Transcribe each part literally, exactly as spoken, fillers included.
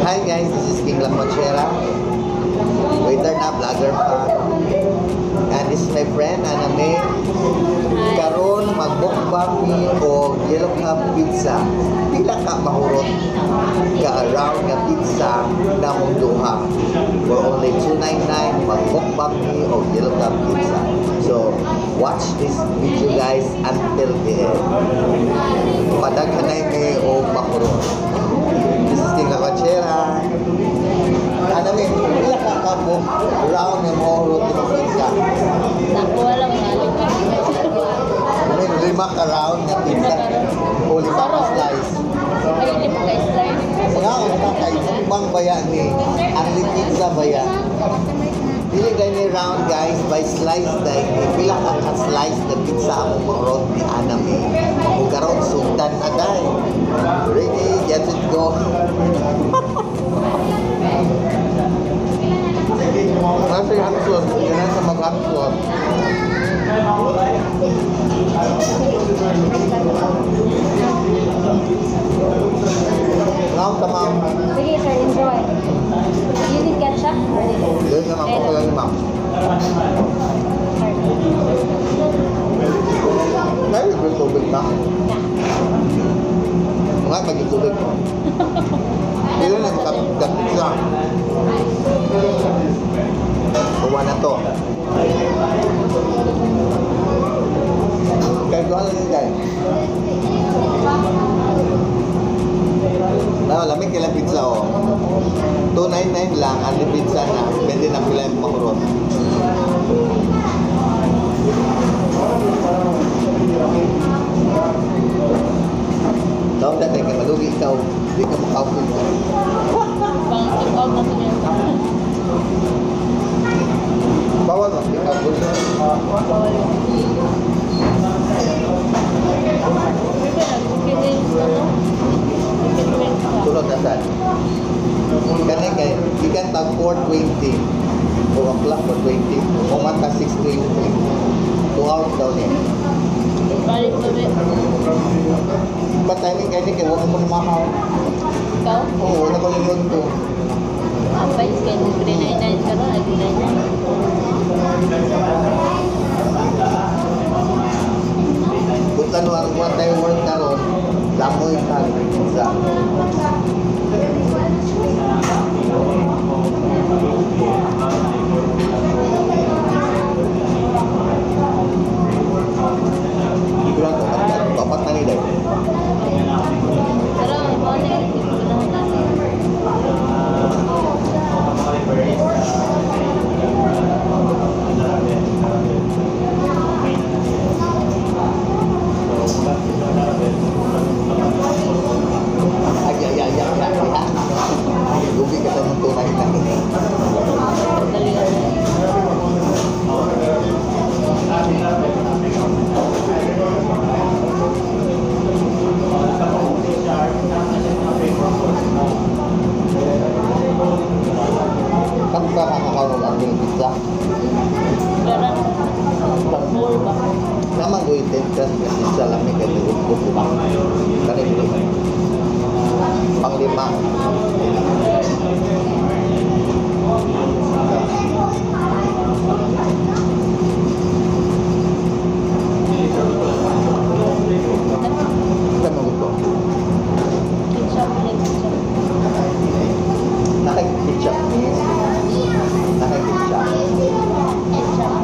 Hi guys, this is King Lakwatsera. Waiter na, vlogger pa. And this is my friend, Aname. Karon mag-mukbang mi o yellow cup pizza. Pila ka mahurot ka around nga pizza na mong duha. For only two ninety-nine, mag-mukbang mi o yellow cup pizza. So, watch this video guys until the end. Padaghanay mi o mahurot. This is King Lakwatsera. Aname, pila ka ka mo round nga mahurot ng pizza? Nakuha lang nga. May lima ka round nga pizza o lima ka slice. Ay, lima ka slice. Nga, una kay Mukbang baya ni unli pizza baya. Dili gani round guys by slice dahil pila ka ka slice na pizza ang mahurot ni Aname. O karon sultan aday. Ready, get it go. Kasi hapsot, yan sa mag-hapsot. Now, tamang. Sige sir, enjoy. You need ketchup? Yun naman ko kaya ni ma'am. May libre tubig na. Mga pag-tubig. Dito na kapit na. Kuha na to. Kaya doon lang guys. Ah, lamig kailang pizza oh. two ninety-nine lang ang pizza na. Pwede na pila yung mahurot. Daw dati ka malugi ikaw. Hindi ka makapit. Bang check out na ito niya. Bawal mo, hindi ka put. Bawal. Tulog na saan? Kani kay, ikan tag four twenty. O ang clock four twenty. O mata six twenty. two hours daw niya. Balik mo rin. Ba't timing kaya ni kaya huwag mo mahaw? Ikaw? Oo, wala ko yung yun to. Abay, kaya three ninety-nine ka ron, three ninety-nine. Kung ano ang one time work na ron, lamoy ka. Sa Iguran ko, papat na nila. Pero, ano yung ipunahan natin? Ay, ay, ay, ay, ay, ay. Gubi ka ng tunay na. Dali ka na. Kan ba nakakaroon ang pizza? Garan. More ba? Naman ko itin kan pizza lang may ganito ko di ba? Kani dili. Panglima. Kan mo gusto? Ketchup, like ketchup. Nakikitcha. Nakikitcha. Ketchup.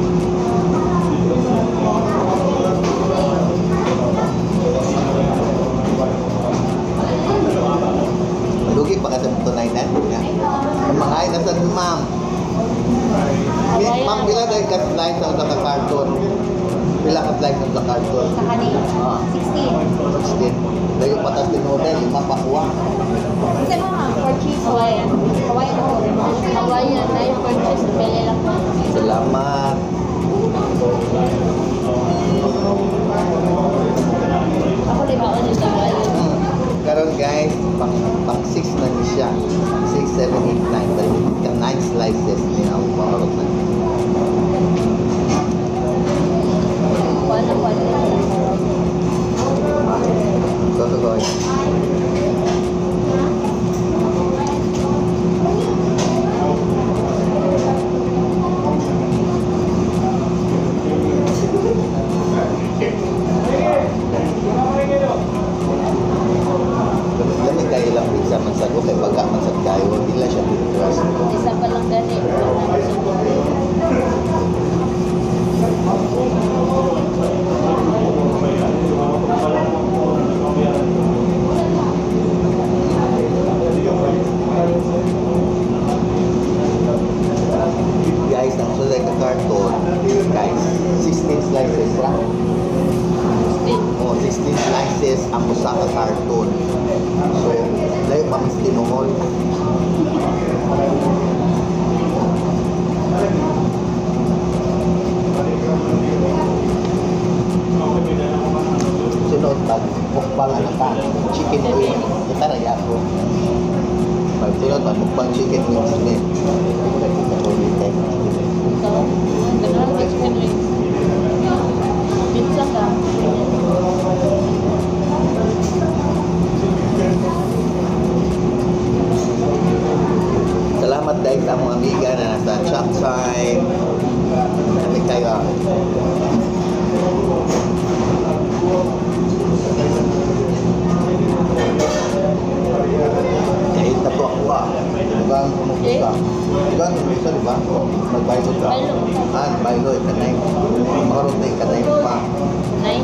Lugi pa kasi tunay na. Mga na sa ma'am. Ma'am, pila dahil ka slice sa sa karton? Pila ka slice sa karton? Sa kanina? Ah. sixteen. sixteen. Dahil yung patas din hotel, lima pa kuha. Kasi mga for cheese, Hawaiian. Hawaiian ako. Hawaiian, dahil for cheese, pili lang. Salamat. Ako rin ako din sa Hawaiian. Hmm. Karon guys, pang pang six na ni siya. six, seven, eight, nine. Dahil ka nine slices niya ang maharot na. Kuha na, kuha na. Go, go, go. sa ko kay baga man sa kayo, di lang siya trust. Isa pa lang gani. Guys, ang sulay ka karton, guys, sixteen slices ra. Oh, sixteen slices ang usa ka karton. So, layo pa mas tinuhol. Sunod pag mukbang ano ka, chicken wings. Ito na yan po. Pag sunod pag mukbang chicken wings ulit. Ikaw, ganun ka chicken wings. Pizza ka. Salamat dahil sa mga amiga na nasa chat time. Kami kayo. Kahit na po ako ah. Diba ang kumukusta? Diba ang kumukusta, diba? Mag-bailo ka. Bailo. Ah, bailo. Ikanay. Makarot na ikanay pa. Nine.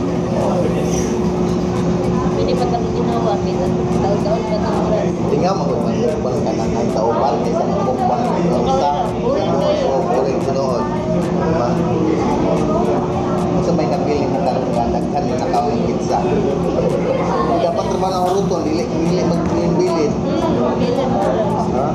Pwede pa kami ginawa. Taon-taon pa ito oras. Tingnan mo kung mag-mukbang ka ng ay taubal kaysa mag-mukbang. Isa. Ulit kayo. Ulit sunood. Diba? Sa may napili mo karoon nga, daghan mo na kawang pizza. Dapat naman ang ruton, dili dili magbilin-bilin. Hmm, bilin mo lang. Ha?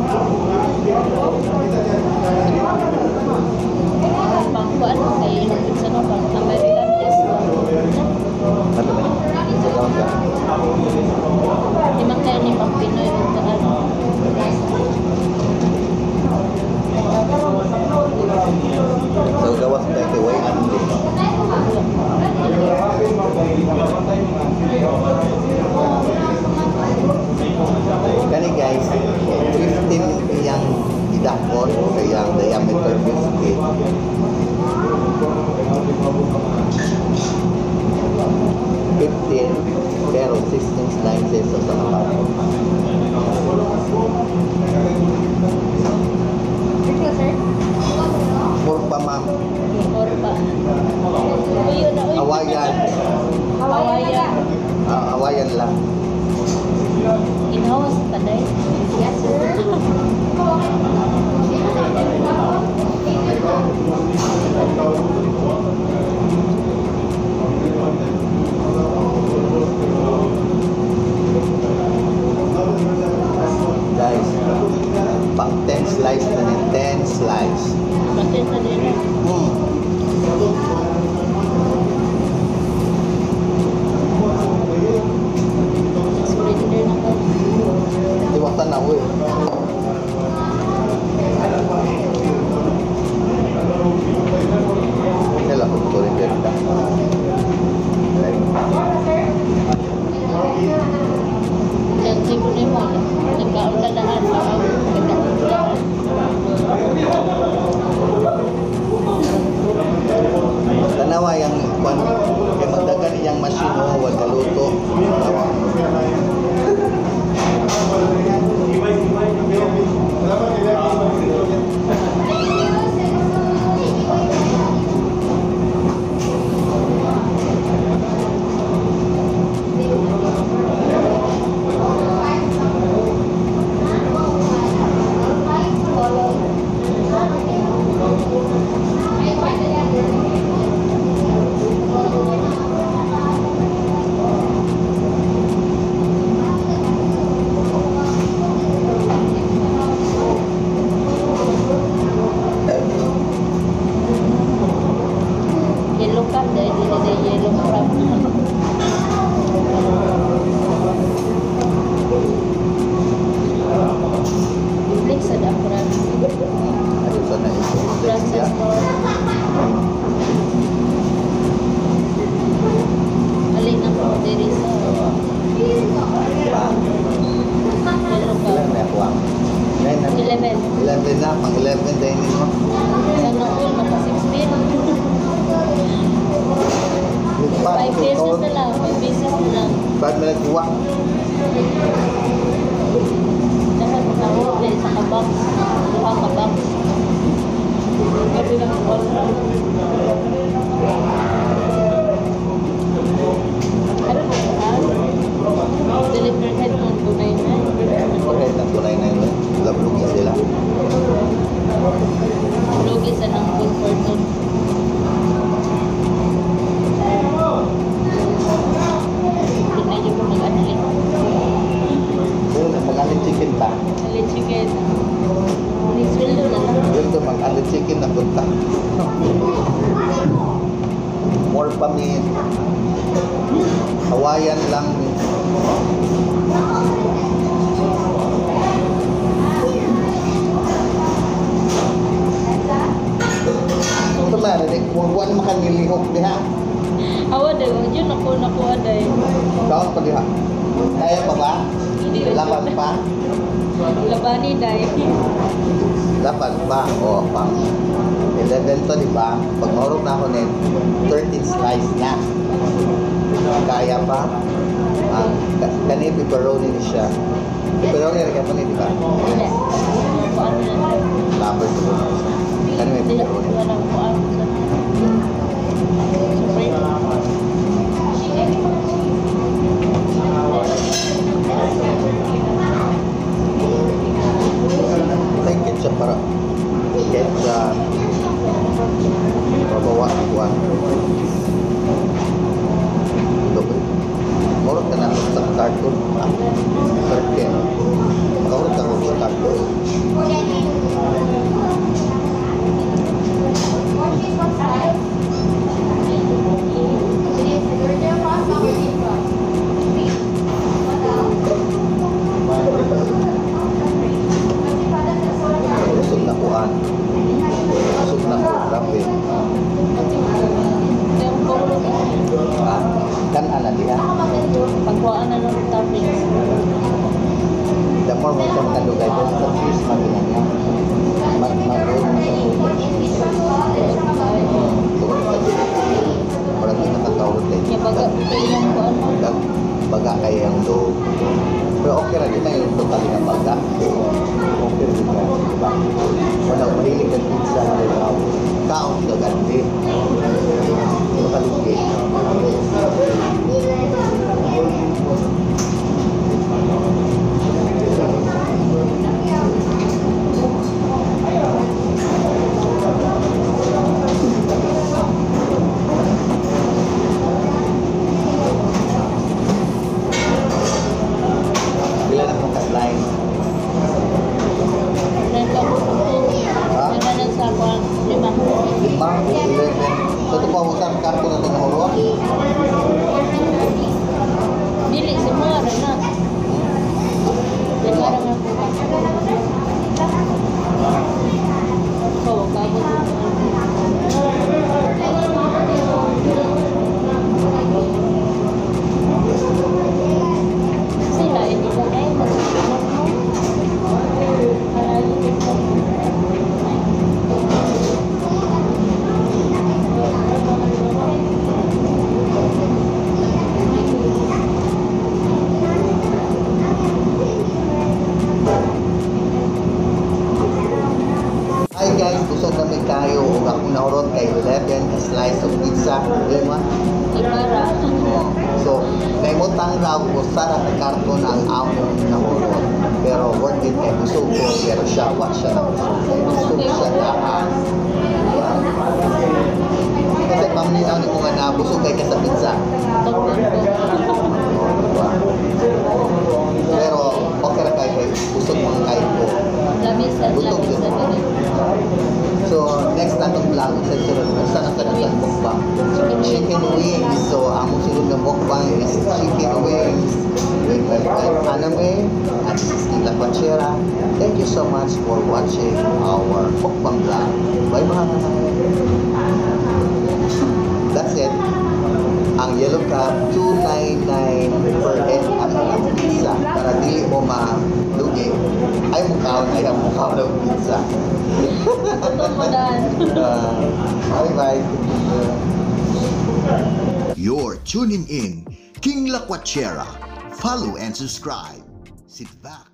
Pangkuan mo kay sa no pang American is Ano ba? Sagawan ka? di man kayo ni pang Pinoy ug ano. So, gawas na kay way unli. Kani guys, fifteen yang idakon kaya ang diameter fifty. fifteen pero sixteen slices sa sama. More pa ma'am. Or pa. Uy, yun na, uy. Awayan. Hawayan. Ah, awayan lang. In-house pa day. Yes, sir. Guys, pang ten slice na ni ten slice. Pati sa din. Hmm. Surrender na ko. Iwasan na uy. Nila ko ko rin din ka. Yung tipo ni mo, nagkaulalahan pa ako. Nagkaulalahan. Tanawa yang kwan kay magdagan iyang machine o wag galuto. Tanawa. Yellow cup dahil hindi na yellow crab. Biblik sa dakran. Ano sa na ito? Francis Lord. Alin na po diri sa yellow cup. Ilan na ako ang? Ilan na? eleven. eleven na, pang eleven din mo. Sa noon, naka sixteen. five pesos na lang. five pesos na lang. Ba't may nagkuha? unli chicken. Nisweldo na lang. Dito mag-unli chicken na punta. More pa meat. Hawaiian lang meat. Ito na, huwag huwag makanilihok diha. Awa day, wag yun ako nakuha day. Kaon pa diha. Kaya pa ba? Hindi rin Laban siya. pa? Labani day. Laban pa? O, pang eleven to, di ba? Pag mahurog na ako net, thirteen slice na. Kaya pa? Ah, kani pepperoni ni siya. Pepperoni rin ka pa ni, di ba? Hindi. Kuan na lang. Laban sa mga. Kani may Hindi. pepperoni. Walang kuan. Thank you siya para get sa pabawa ang buwan. Dobre. Murag ka na sa cartoon. Cartoon. Murag ka sa cartoon. Usog na kuan. Usog na ko. Grabe. Ha? Kan ana diha. Pagkuhaan na lang ng toppings. The more mo siya makadugay ko sa cheese maginan niya. Mag mag-roll mo sa Murag di nakakawag din. Kaya baga, kaya yung kuan mo. Baga, baga kaya yung dough. Pero okay na din na yung total na baga. Okay rin na. Diba? Wala, mahilig ng pizza na rin ako. Kaon ka ganti. Makalugi. Bila na kong kasline. Ha? Nagkanan sa kuan. Lima. Lima, eleven. So ito pa usap karto na ito na huro. Dili, semua rin na. Lima rin ang kuha. So, kabot. Sila, hindi ko na yun. Hi guys, busog na may kayo ug akong naurot kay eleven na slice of pizza. Ilan mo? Ibara. So, naimutang raw ko sa karton ang among naurot. Pero worth it kay busog ko, pero siya, what siya na busog. Busog siya lahat. Kasi paminaw ni mo nga na busog kay ka sa pizza. Pero okay ra kay kay busog mga kayo ko. Lamis at Butog lamis yun. na din. So, next na itong vlog sa sunod. Saan na sa mukbang? Chicken wings. So, ang sunod na mukbang is chicken wings with my friend Anime at this is Lakwatsera. Thank you so much for watching our mukbang vlog. Bye-bye! That's it. Ang yellow cup, two ninety-nine per head ang ang pizza. Para di mo malugi. Ay mukhaw na yung mukhaw ng pizza. Ito mo dan. Uh, bye-bye. You're tuning in King Lakwatsera. Follow and subscribe. Sit back